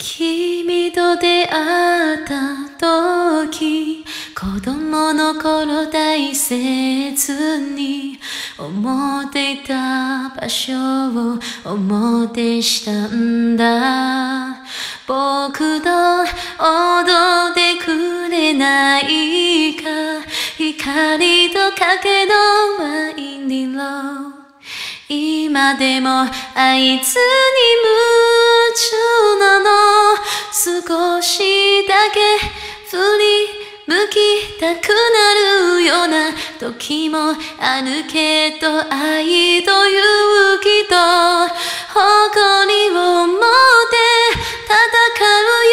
君と出会った時、子供の頃大切に思っていた場所を思い出したんだ。僕と踊ってくれないか、光と影のワイン色、今でもあいつに夢中なの。少しだけ振り向きたくなるような時もあるけど、愛と勇気と誇りを持って戦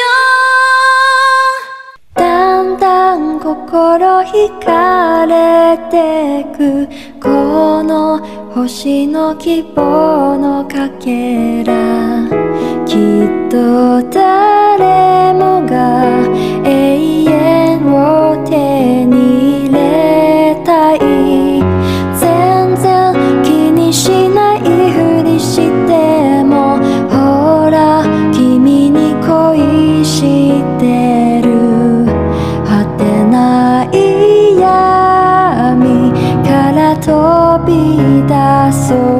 うよ。 だんだん心惹かれてく、この星の希望のかけら、きっと誰もが永遠を手に入れたい。全然気にしないふりしても、ほら君に恋してる。果てない闇から飛び出そう。